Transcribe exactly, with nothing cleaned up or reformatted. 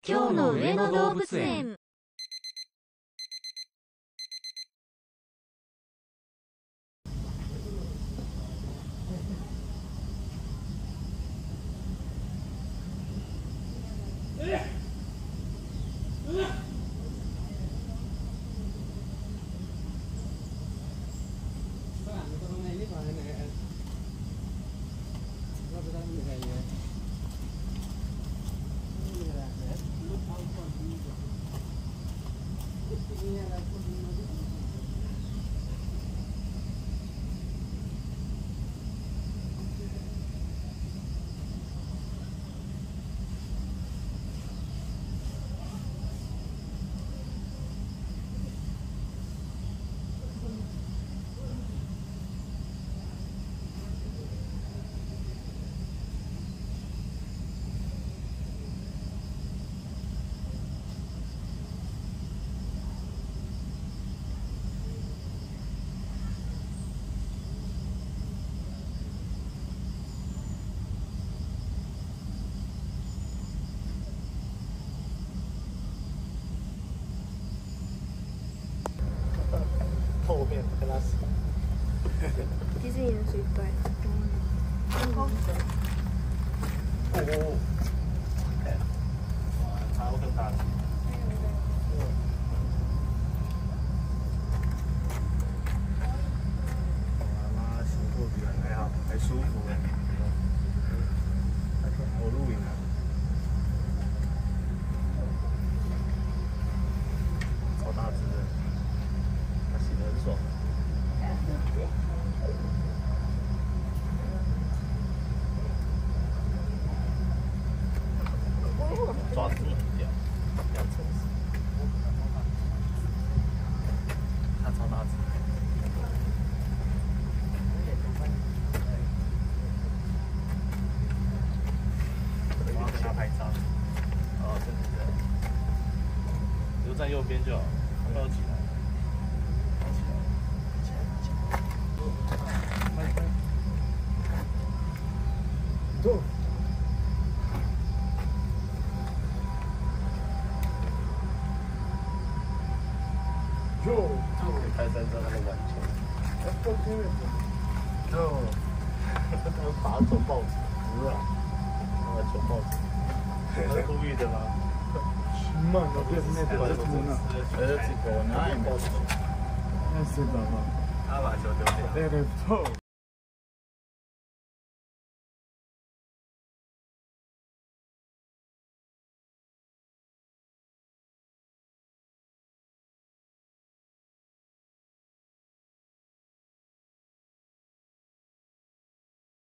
今日の上野動物園。 后面跟他洗。 迪士尼的水怪。嗯。 哦。哎，还要更大的。嗯。妈妈，行过比人还好，还舒服哎。我录影了。超大只的。 洗得很爽，爪子很屌，两层丝，它超大只。我要跟它拍照。哦，对对对，留在右边就好，不要起来。 走。走。开山上那个篮球。走。他们拔走报纸，不是啊？那个球报纸，他是故意的吗？ Ma non permette la fortuna. Eh, si può, non è imposto. Eh sì, papà. Ah, va, ce lo devo dire. Era il